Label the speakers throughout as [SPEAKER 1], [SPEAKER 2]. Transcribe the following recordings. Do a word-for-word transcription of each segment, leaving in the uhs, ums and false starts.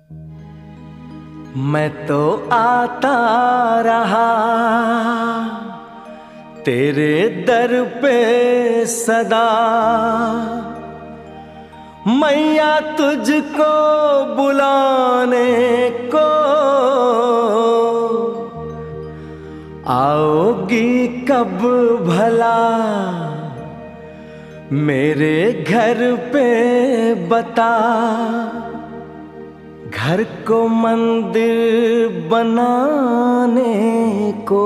[SPEAKER 1] मैं तो आता रहा तेरे दर पे सदा, मैया तुझको बुलाने को आओगी कब भला मेरे घर पे बता। घर को मंदिर बनाने को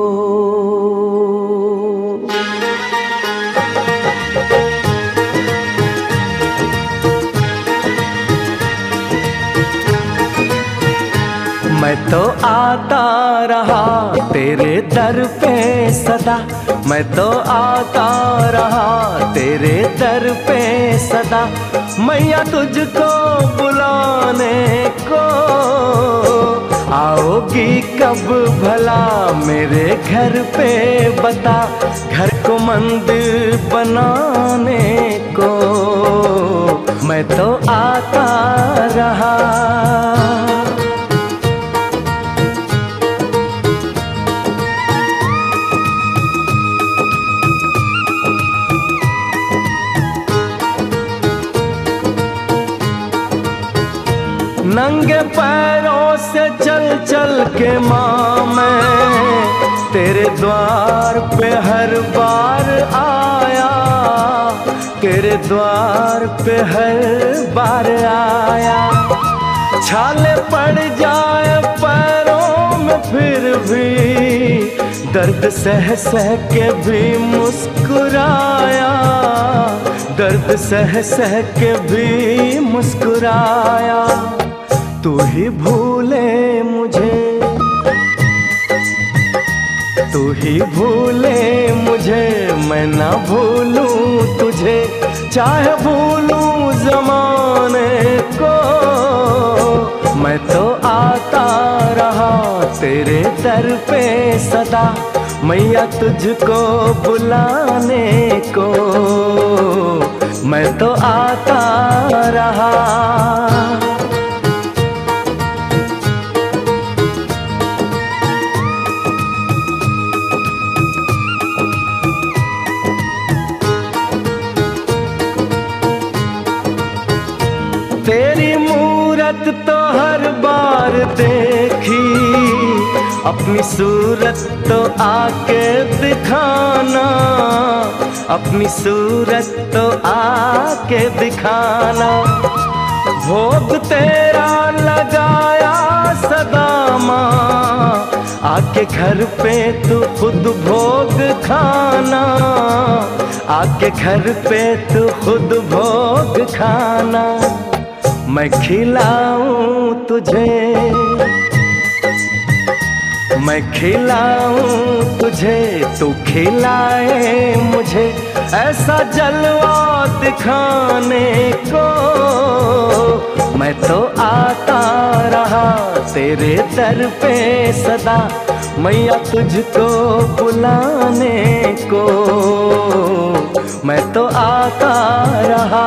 [SPEAKER 1] मैं तो आता रहा तेरे दर पे सदा, मैं तो आता रहा तेरे दर पे सदा, मैया तुझको बुलाने को आओगी कब भला मेरे घर पे बता। घर को मंदिर बनाने को मैं तो आता रहा। नंगे पैरों से चल चल के माँ मैं तेरे द्वार पे हर बार आया, तेरे द्वार पे हर बार आया। छाले पड़ जाए पैरों में फिर भी दर्द सह सह के भी मुस्कुराया, दर्द सह सह के भी मुस्कुराया। तू ही भूले मुझे, तू ही भूले मुझे, मैं ना भूलूं तुझे, चाहे भूलूं ज़माने को। मैं तो आता रहा तेरे दर पे सदा, मैया तुझको बुलाने को मैं तो आता रहा। तेरी मूरत तो हर बार देखी, अपनी सूरत तो आके दिखाना, अपनी सूरत तो आके दिखाना। भोग तेरा लगाया सदा माँ, आके घर पे तू खुद भोग खाना, आके घर पे तू खुद भोग खाना। मैं खिलाऊं तुझे, मैं खिलाऊं तुझे, तू खिलाए मुझे, ऐसा जलवा दिखाने को मैं तो आता रहा तेरे दर पे सदा, मैया तुझको बुलाने को मैं तो आता रहा।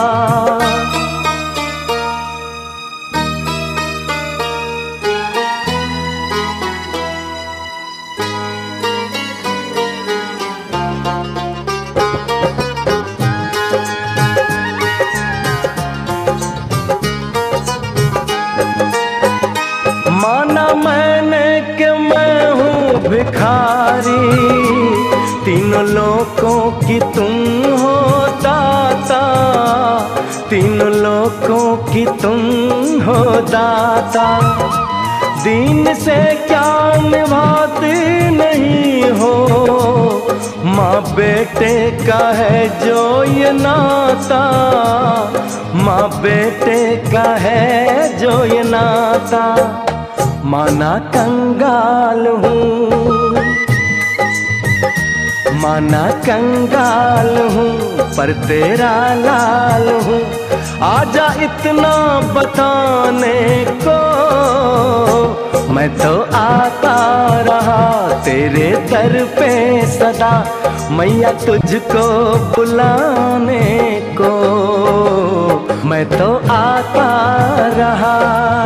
[SPEAKER 1] माना मैंने कि मैं हूँ भिखारी, तीनों लोकों की तुम हो दाता, तीनों लोकों की तुम हो दाता। दीन से क्या निभाते नहीं हो, माँ बेटे का है जो ये नाता, माँ बेटे का है जो ये नाता। माना कंगाल हूँ, माना कंगाल हूँ, पर तेरा लाल हूँ, आजा इतना बताने को मैं तो आता रहा तेरे दर पे सदा, मैया तुझको बुलाने को मैं तो आता रहा।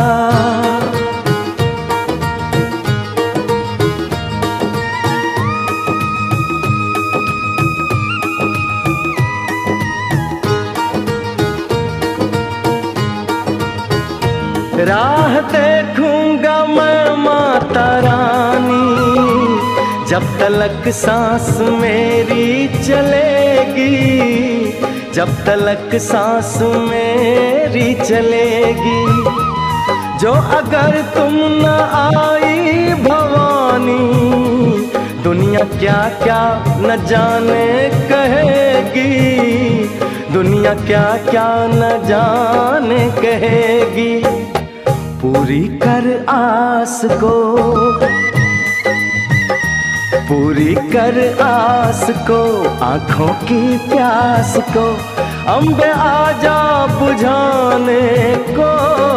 [SPEAKER 1] राह देखूंगा मैं माता रानी, जब तलक सांस मेरी चलेगी, जब तलक सांस मेरी चलेगी। जो अगर तुम न आई भवानी, दुनिया क्या क्या न जाने कहेगी, दुनिया क्या क्या न जाने कहेगी। पूरी कर आस को, पूरी कर आस को, आँखों की प्यास को, अम्बे आजा बुझाने को।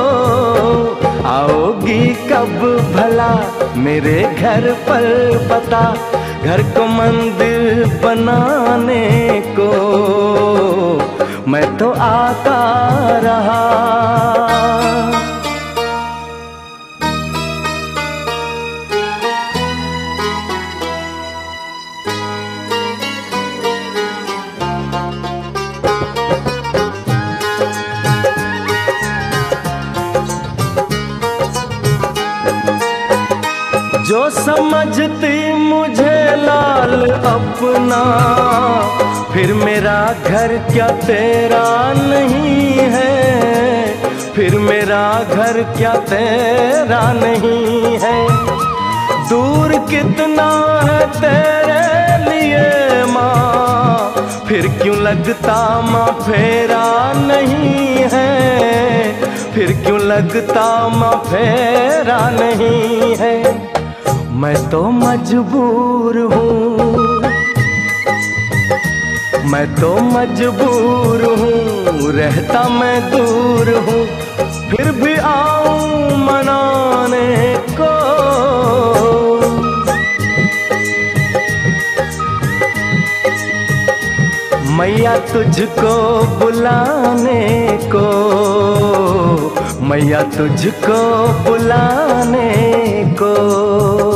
[SPEAKER 1] आओगी कब भला मेरे घर पर पता, घर को मंदिर बनाने को। मैं तो आता रहा। जो समझती मुझे लाल अपना, फिर मेरा घर क्या तेरा नहीं है, फिर मेरा घर क्या तेरा नहीं है। दूर कितना है तेरे लिए माँ, फिर क्यों लगता माँ फेरा नहीं है, फिर क्यों लगता माँ फेरा नहीं है। मैं तो मजबूर हूँ, मैं तो मजबूर हूँ, रहता मैं दूर हूँ, फिर भी आऊँ मनाने को। मैया तुझको बुलाने को, मैया तुझको बुलाने को।